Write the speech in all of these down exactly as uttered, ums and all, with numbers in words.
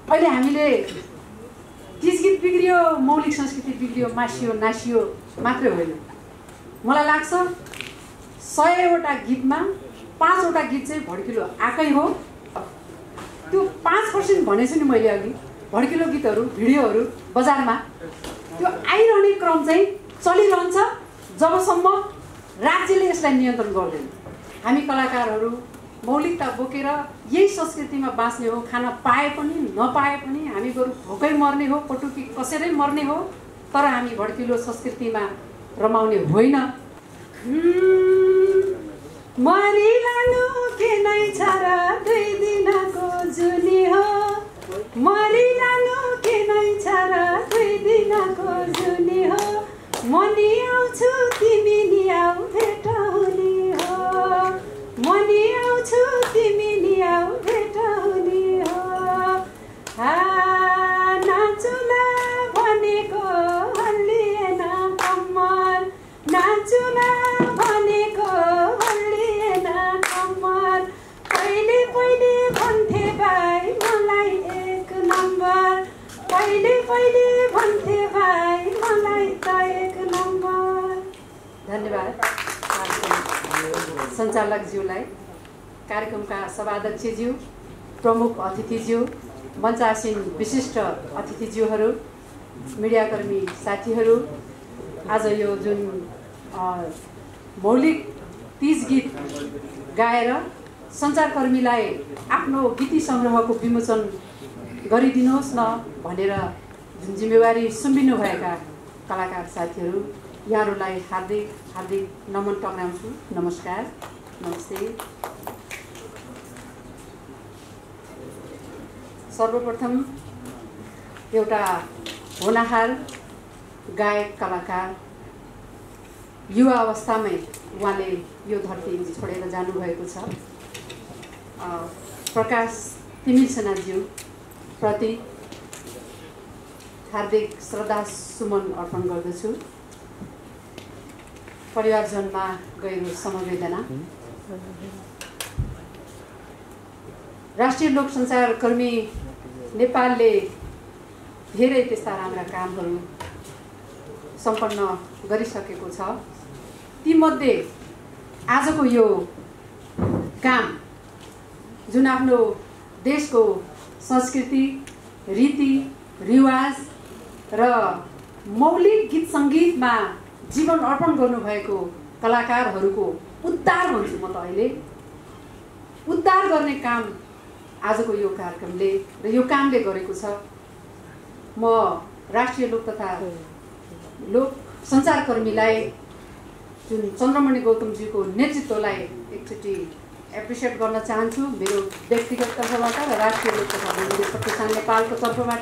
अहिले हामीले तीज गीत बिग्रियो, मौलिक संस्कृति बिग्रियो, मासियो नासियो मात्रै होइन। मलाई लाग्छ सयवटा गीतमा पाँचवटा गीत चाहिँ भड्किलो आएकै हो। त्यो पाँच पर्सेन्ट भनेछु नि मैले अघि, भड्किलो गीतहरू भिडियोहरू बजारमा त्यो आइरहने क्रम चाहिँ चलिरहन्छ जबसम्म राज्यले यसलाई नियन्त्रण गर्दैन। हामी कलाकारहरू मौलिकता बोकेर यही संस्कृतिमा बाँच्ने हो। खान पाए पनि नपाए पनि हामी बरु भोकै मर्ने हो, पटुकी कसेरै मर्ने हो, तर हामी भड्किलो संस्कृतिमा रमाउने होइन। मरिलानु के नै छ र दुई दिनको जुनी हो, मरिलानु के नै छ र दुई दिनको जुनी हो, मनी आउँछु तिमी नि आऊ भेट हुने हो, मनी आउँछु तिमी नि आऊ भेट हुने हो। हा नाचुन भनेको हल्लिएन कम्मर, नाचुन भनेको हल्लिएन कम्मर, पहिले पहिले भन्थे भाइ मलाई एक नम्बर, पहिले पहिले भन्थे भाइ मलाई त एक नम्बर। धन्यवाद सञ्चालकज्यूलाई, कार्यक्रमका सभाध्यक्षज्यू, प्रमुख अतिथिज्यू, मञ्चासीन विशिष्ट अतिथिज्यूहरू, मिडियाकर्मी साथीहरू, आज यो जुन मौलिक तीज गीत गाएर सञ्चारकर्मीलाई आफ्नो गीती सङ्ग्रहको विमोचन गरिदिनुहोस् न भनेर जुन जिम्मेवारी सुम्बिनुभएका कलाकार साथीहरू, यहाँहरूलाई हार्दिक हार्दिक नमन टक्राउँछु। नमस्कार, नमस्ते। सर्वप्रथम एउटा होनहार गायक कलाकार, युवा अवस्थामै उहाँले यो धरती छोडेर जानुभएको छ। प्रकाश तिमिल सेनाज्यू प्रति हार्दिक श्रद्धा सुमन अर्पण गर्दछु। परिवारजनमा गहिरो समवेदना। राष्ट्रिय लोक सञ्चारकर्मी नेपालले धेरै त्यस्ता राम्रा कामहरू सम्पन्न गरिसकेको छ। तीमध्ये आजको यो काम जुन आफ्नो देशको संस्कृति, रीति रिवाज र मौलिक गीत सङ्गीतमा जीवन अर्पण गर्नुभएको कलाकारहरूको उद्धार भन्छु म त अहिले, उद्धार गर्ने काम आजको यो कार्यक्रमले र यो कामले गरेको छ। म राष्ट्रिय लोक तथा लोक सञ्चारकर्मीलाई जुन चन्द्रमणि गौतमजीको नेतृत्वलाई एकचोटि एप्रिसिएट गर्न चाहन्छु मेरो व्यक्तिगत तर्फबाट र राष्ट्रिय लोक तथा लोक प्रतिष्ठान नेपालको तर्फबाट।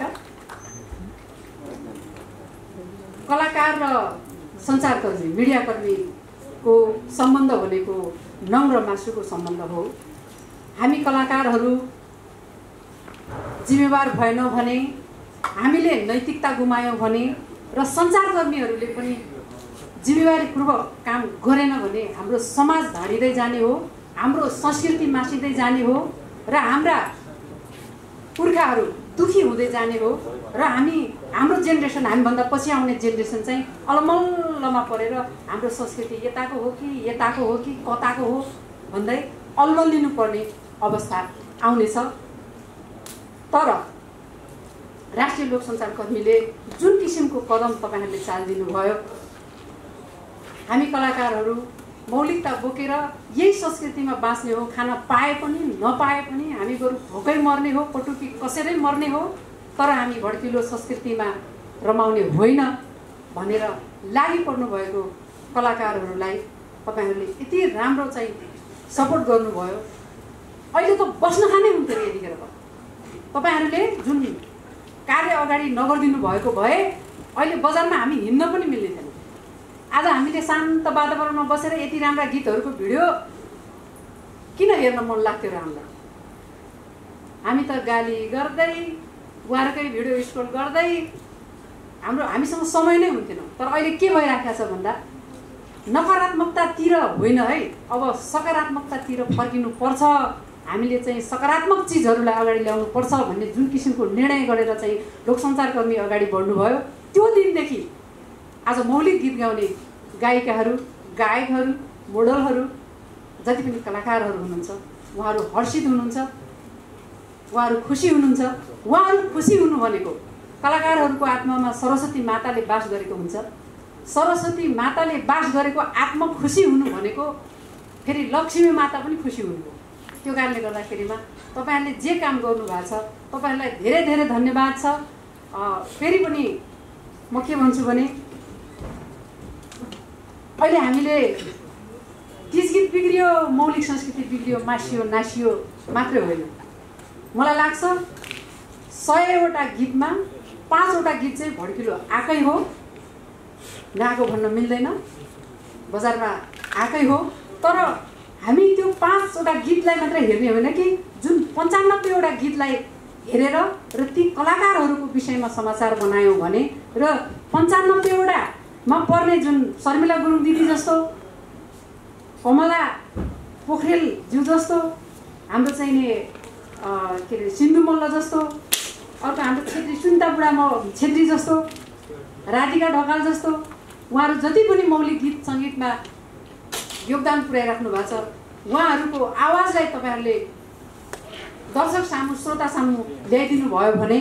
कलाकार र सञ्चारकर्मी, मिडियाकर्मीको सम्बन्ध भनेको नङ र मासुको सम्बन्ध हो। हामी कलाकारहरू जिम्मेवार भएनौँ भने, हामीले नैतिकता गुमायौँ भने र सञ्चारकर्मीहरूले पनि जिम्मेवारीपूर्वक काम गरेन भने हाम्रो समाज ढाडिँदै जाने हो, हाम्रो संस्कृति मासिँदै जाने हो र हाम्रा पुर्खाहरू दुखी हुँदै जाने हो र हामी हाम्रो जेनेरेसन, हामीभन्दा पछि आउने जेनेरेसन चाहिँ अलमल्लमा परेर हाम्रो संस्कृति यताको हो कि यताको हो कि कताको हो भन्दै अल्मलिनु पर्ने अवस्था आउनेछ। तर राष्ट्रिय लोक सञ्चारकर्मीले जुन किसिमको कदम तपाईँहरूले चालिदिनु भयो, हामी कलाकारहरू मौलिकता बोकेर यही संस्कृतिमा बाँच्ने हो। खान पाए पनि नपाए पनि हामी बरु भोकै मर्ने हो, पटुकी कसेरै मर्ने हो, तर हामी भड्किलो संस्कृतिमा रमाउने होइन भनेर लागि पर्नु भएको कलाकारहरूलाई तपाईँहरूले यति राम्रो चाहिँ सपोर्ट गर्नुभयो। अहिले त बस्न खानै हुन्थ्यो नि यतिखेर त। तपाईँहरूले जुन कार्य अगाडि नगरिदिनु भएको भए अहिले बजारमा हामी हिँड्न पनि मिल्ने थिएन। आज हामीले शान्त वातावरणमा बसेर यति राम्रा गीतहरूको भिडियो किन हेर्न मन लाग्थ्यो र हामीलाई? हामी त गाली गर्दै उहाँहरूकै भिडियो स्क्रोल गर्दै हाम्रो हामीसँग समय नै हुन्थेन। तर अहिले के भइराखेको छ भन्दा नकारात्मकतातिर होइन है, अब सकारात्मकतातिर फर्किनु पर्छ हामीले चाहिँ सकारात्मक चिजहरूलाई अगाडि ल्याउनु पर्छ भन्ने जुन किसिमको निर्णय गरेर चाहिँ लोकसञ्चारकर्मी अगाडि बढ्नुभयो, त्यो दिनदेखि आज मौलिक गीत गाउने गायिकाहरू, गायकहरू, मोडलहरू, जति पनि कलाकारहरू हुनुहुन्छ उहाँहरू हर्षित हुनुहुन्छ, उहाँहरू खुसी हुनुहुन्छ। उहाँहरू खुसी हुनु भनेको कलाकारहरूको आत्मामा सरस्वती माताले बास गरेको हुन्छ। सरस्वती माताले बास गरेको आत्मा खुसी हुनु भनेको फेरि लक्ष्मी माता पनि खुसी हुनु हो। त्यो कारणले गर्दाखेरिमा तपाईँहरूले जे काम गर्नुभएको छ तपाईँहरूलाई धेरै धेरै धन्यवाद छ। फेरि पनि म के भन्छु भने अहिले हामीले गीत गीत बिग्रियो, मौलिक संस्कृति बिग्रियो, मासियो नासियो मात्रै होइन। मलाई लाग्छ सयवटा गीतमा पाँचवटा गीत चाहिँ भड्किलो आएकै हो, नआएको भन्न मिल्दैन, बजारमा आएकै हो। तर हामी त्यो पाँचवटा गीतलाई मात्र हेर्ने होइन कि जुन पन्चानब्बेवटा गीतलाई हेरेर र ती कलाकारहरूको विषयमा समाचार बनायौँ भने र पन्चानब्बेवटामा पर्ने जुन शर्मिला गुरुङ दिदी जस्तो, कमला पोखरेलज्यू जस्तो, हाम्रो चाहिँ नि के अरे सिन्धु मल्ल जस्तो, अर्को हाम्रो छेत्री सुन्ता बुढा म छेत्री जस्तो, राधिका ढकाल जस्तो उहाँहरू जति पनि मौलिक गीत सङ्गीतमा योगदान पुर्याइराख्नु भएको छ, उहाँहरूको आवाजलाई तपाईँहरूले दर्शक सामु श्रोता सामु ल्याइदिनु भयो भने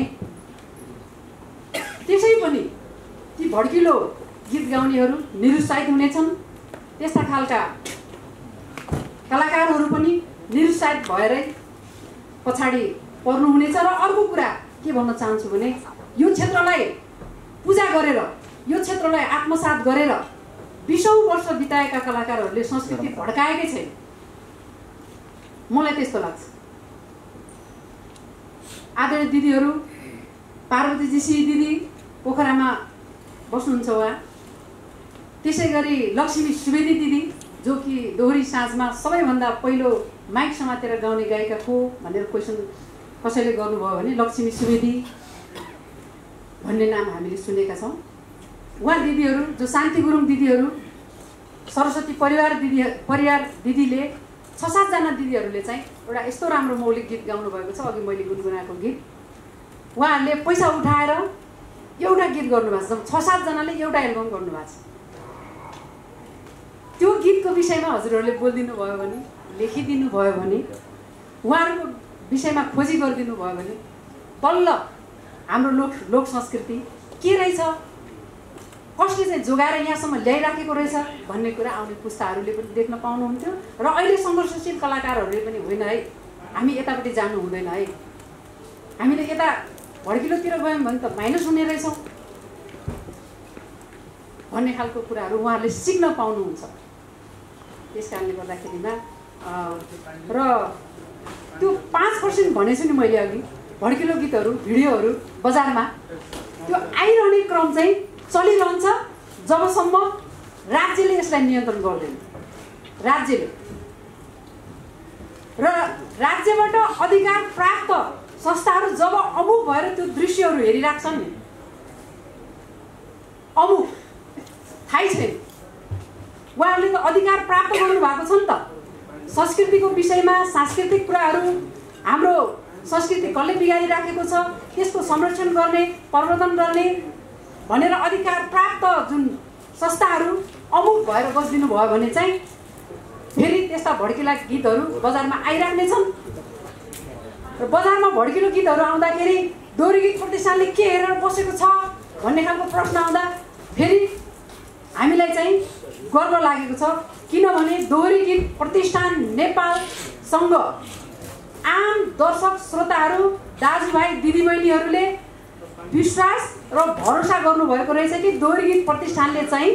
त्यसै पनि ती भड्किलो गीत गाउनेहरू निरुत्साहित हुनेछन्। त्यस्ता खालका कलाकारहरू पनि निरुत्साहित भएरै पछाडि पर्नुहुनेछ। र अर्को कुरा के भन्न चाहन्छु भने यो क्षेत्रलाई पूजा गरेर, यो क्षेत्रलाई आत्मसात गरेर बीसौँ वर्ष बिताएका कलाकारहरूले संस्कृति भड्काएकै छैन। मलाई त्यस्तो लाग्छ। आदरणीय दिदीहरू, पार्वती जीसी दिदी पोखरामा बस्नुहुन्छ उहाँ, त्यसै गरी लक्ष्मी सुवेदी दिदी जो कि दोहोरी साँझमा सबैभन्दा पहिलो माइक समातेर गाउने गायिका को भनेर क्वेसन कसैले गर्नुभयो भने लक्ष्मी सुवेदी भन्ने नाम हामीले सुनेका छौँ। उहाँ दिदीहरू जो शान्ति गुरुङ दिदीहरू, सरस्वती परिवार दिदी परिवार दिदीले छ सातजना दिदीहरूले चाहिँ एउटा यस्तो राम्रो मौलिक गीत गाउनु भएको छ, अघि मैले गुनगुनाएको गीत। उहाँहरूले पैसा उठाएर एउटा गीत गर्नुभएको छ, छ सातजनाले एउटा एल्बम गर्नुभएको छ। त्यो गीतको विषयमा हजुरहरूले बोलिदिनु भयो भने, लेखिदिनु भयो भने, उहाँहरूको विषयमा खोजी गरिदिनु भयो भने बल्ल हाम्रो लोक लोक संस्कृति के रहेछ, कसले चाहिँ जोगाएर यहाँसम्म ल्याइराखेको रहेछ भन्ने कुरा आउने पुस्ताहरूले पनि देख्न पाउनुहुन्थ्यो। र अहिले सङ्घर्षशील कलाकारहरूले पनि होइन है, हामी यतापट्टि जानु हुँदैन है, हामीले यता भड्किलोतिर गयौँ भने त माइनस हुने रहेछौँ भन्ने खालको कुराहरू उहाँहरूले सिक्न पाउनुहुन्छ। त्यस कारणले गर्दाखेरिमा र त्यो पाँच पर्सेन्ट भनेछु नि मैले अघि, भड्किलो गीतहरू भिडियोहरू बजारमा त्यो आइरहने क्रम चाहिँ चलिरहन्छ जबसम्म राज्यले यसलाई नियन्त्रण गर्दैन। राज्यले र राज्यबाट अधिकार प्राप्त संस्थाहरू जब अमुक भएर त्यो दृश्यहरू हेरिराख्छन् नि, अमुक थाहै छैन, उहाँहरूले त अधिकार प्राप्त गर्नु भएको छ नि त। संस्कृतिको विषयमा सांस्कृतिक कुराहरू, हाम्रो संस्कृति कसले बिगारिराखेको छ त्यसको संरक्षण गर्ने, प्रवर्धन गर्ने भनेर अधिकार प्राप्त जुन संस्थाहरू अमुक भएर बसिदिनु भयो भने चाहिँ फेरि त्यस्ता भड्किला गीतहरू बजारमा आइराख्नेछन्। र बजारमा भड्किलो गीतहरू आउँदाखेरि दोहोरी गीत प्रतिष्ठानले के हेरेर बसेको छ भन्ने खालको प्रश्न आउँदा फेरि हामीलाई चाहिँ गर्व लागेको छ, किनभने दोहोरी गीत प्रतिष्ठान नेपालसँग आम दर्शक श्रोताहरू, दाजुभाइ दिदीबहिनीहरूले विश्वास र भरोसा गर्नुभएको रहेछ कि दोहोरी गीत प्रतिष्ठानले चाहिँ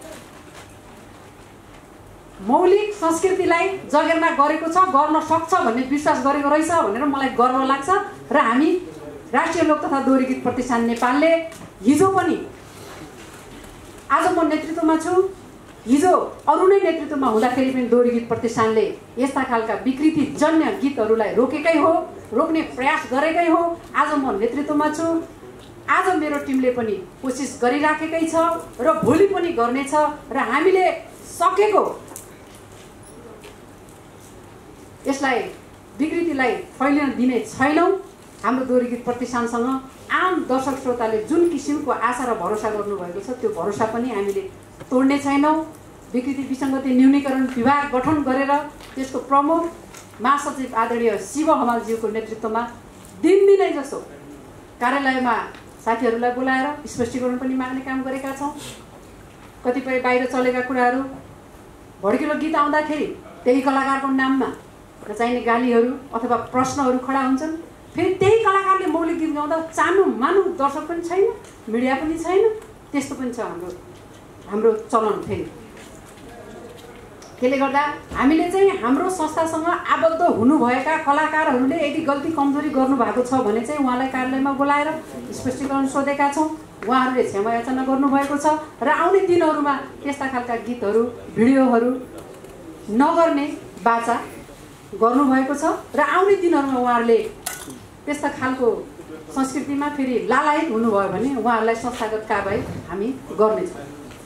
मौलिक संस्कृतिलाई जगेर्ना गरेको छ, गर्न सक्छ भन्ने विश्वास गरेको रहेछ भनेर मलाई गर्व लाग्छ। र हामी राष्ट्रिय लोक तथा दोहोरी गीत प्रतिष्ठान नेपालले हिजो पनि, आज म नेतृत्वमा छु, हिजो अरू नै नेतृत्वमा हुँदाखेरि पनि दोहोरी गीत प्रतिष्ठानले यस्ता खालका विकृतिजन्य गीतहरूलाई रोकेकै हो, रोक्ने प्रयास गरेकै हो। आज म नेतृत्वमा छु, आज मेरो टिमले पनि कोसिस गरिराखेकै छ र भोलि पनि गर्नेछ। र हामीले सकेको यसलाई विकृतिलाई फैलिन दिने छैनौँ। हाम्रो दोहोरी गीत प्रतिष्ठानसँग आम दर्शक श्रोताले जुन किसिमको आशा र भरोसा गर्नुभएको छ त्यो भरोसा पनि हामीले तोड्ने छैनौँ। विकृति विसङ्गति न्यूनीकरण विभाग गठन गरेर त्यसको प्रमुख महासचिव आदरणीय शिव हमालज्यूको नेतृत्वमा दिनदिनै जसो कार्यालयमा साथीहरूलाई बोलाएर स्पष्टीकरण पनि माग्ने काम गरेका छौँ। कतिपय बाहिर चलेका कुराहरू भड्किलो गीत आउँदाखेरि त्यही कलाकारको नाममा चाहिने गालीहरू अथवा प्रश्नहरू खडा हुन्छन्। फेरि त्यही कलाकारले मौलिक गीत गाउँदा चानु मानु दर्शक पनि छैन, मिडिया पनि छैन। त्यस्तो पनि छ हाम्रो हाम्रो चलन। फेरि त्यसले गर्दा हामीले चाहिँ हाम्रो संस्थासँग आबद्ध हुनुभएका कलाकारहरूले यदि गल्ती कमजोरी गर्नुभएको छ भने चाहिँ उहाँलाई कार्यालयमा बोलाएर स्पष्टीकरण सोधेका छौँ। उहाँहरूले क्षमा याचना गर्नुभएको छ र आउने दिनहरूमा त्यस्ता खालका गीतहरू भिडियोहरू नगर्ने बाचा गर्नुभएको छ र आउने दिनहरूमा उहाँहरूले त्यस्ता खालको संस्कृतिमा फेरि लालायत हुनुभयो भने उहाँहरूलाई संस्थागत कारबाही हामी गर्नेछौँ।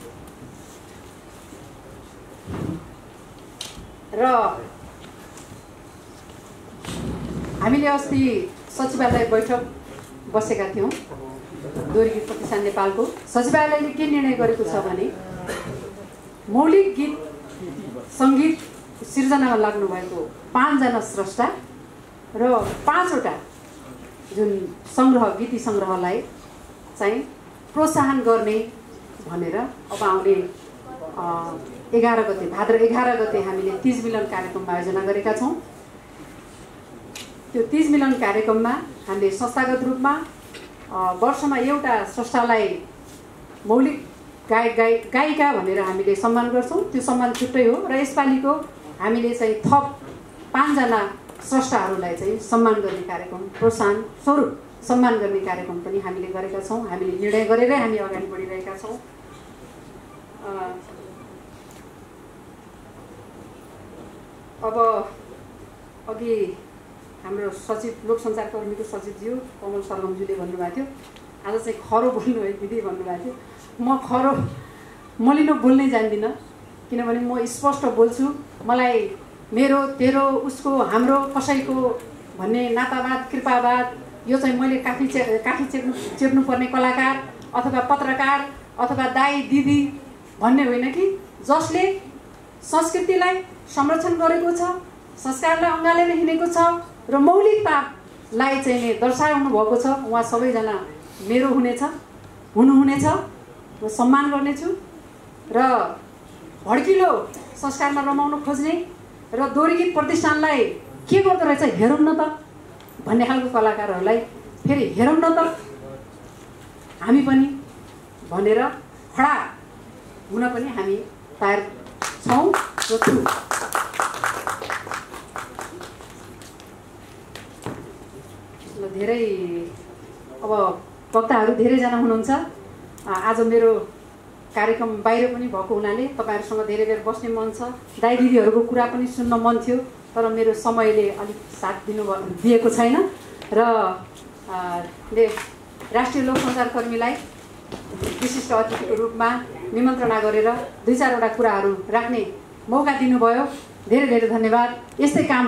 र हामीले अस्ति सचिवालय बैठक बसेका थियौँ। दोहोरी गीत प्रतिष्ठान नेपालको सचिवालयले के निर्णय गरेको छ भने मौलिक गीत सङ्गीत सिर्जनामा लाग्नुभएको पाँचजना स्रष्टा र पाँचवटा जुन सङ्ग्रह गीती सङ्ग्रहलाई चाहिँ प्रोत्साहन गर्ने भनेर अब आउने एघार गते भाद्र एघार गते हामीले तीज मिलन कार्यक्रम आयोजना गरेका छौँ। त्यो तीज मिलन कार्यक्रममा हामीले संस्थागत रूपमा वर्षमा एउटा स्रष्टालाई मौलिक गायक गाय गायिका भनेर हामीले सम्मान गर्छौँ। त्यो सम्मान छुट्टै हो र यसपालिको हामीले चाहिँ थप पाँचजना स्रष्टाहरूलाई चाहिँ सम्मान गर्ने कार्यक्रम प्रोत्साहन स्वरूप सम्मान गर्ने कार्यक्रम पनि हामीले गरेका छौँ। हामीले निर्णय गरेरै हामी अगाडि बढिरहेका छौँ। अब अघि हाम्रो सचिव लोक सञ्चार कर्मीको सचिवज्यू कमल सरगमज्यूले भन्नुभएको थियो आज चाहिँ खरो बोल्नु है दिदी भन्नुभएको थियो। म खरो मलिनो बोल्नै जान्दिनँ किनभने म स्पष्ट बोल्छु। मलाई मेरो तेरो उसको हाम्रो कसैको भन्ने नातावाद कृपावाद यो चाहिँ मैले काठी चे काठी चेप्नु चेप्नुपर्ने कलाकार अथवा पत्रकार अथवा दाई दिदी भन्ने होइन कि जसले संस्कृतिलाई संरक्षण गरेको छ, संस्कारलाई अँगालेर हिँडेको छ र मौलिकतालाई चाहिँ दर्शाउनु भएको छ। उहाँ सबैजना मेरो हुनेछ हुनुहुनेछ। म सम्मान गर्नेछु र भड्किलो संस्कारमा रमाउन खोज्ने र दोहोरी गीत प्रतिष्ठानलाई के गर्दो रहेछ हेरौँ न त भन्ने खालको कलाकारहरूलाई फेरि हेरौँ न त हामी पनि भनेर खडा हुन पनि हामी तयार छौँ र छु। धेरै अब वक्ताहरू धेरैजना हुनुहुन्छ। आज मेरो कार्यक्रम बाहिर पनि भएको हुनाले तपाईँहरूसँग धेरै बेर बस्ने मन छ। दाइ दिदीहरूको कुरा पनि सुन्न मन थियो तर मेरो समयले अलिक साथ दिनु दिएको छैन र राष्ट्रिय लोक सञ्चार कर्मीलाई विशिष्ट अतिथिको रूपमा निमन्त्रणा गरेर दुई चारवटा कुराहरू राख्ने मौका दिनुभयो। धेरै धेरै धन्यवाद। यस्तै काम